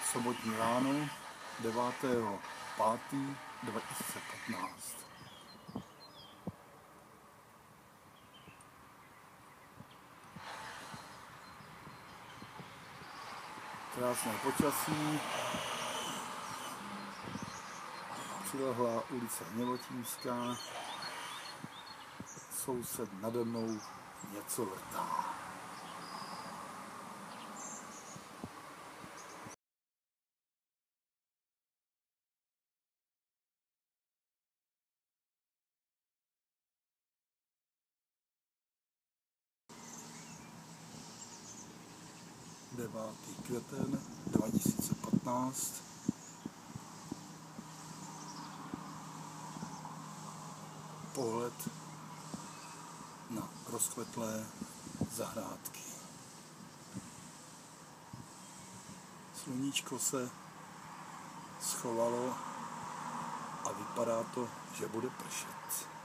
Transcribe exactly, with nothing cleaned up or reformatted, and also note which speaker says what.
Speaker 1: sobotní ráno devátého pátého dva tisíce patnáct. Krásné počasí, přilehlá ulice Hněvatínská, soused nade mnou něco vrtá. devátý květen dva tisíce patnáct. Pohled na rozkvetlé zahrádky. Sluníčko se schovalo a vypadá to, že bude pršet.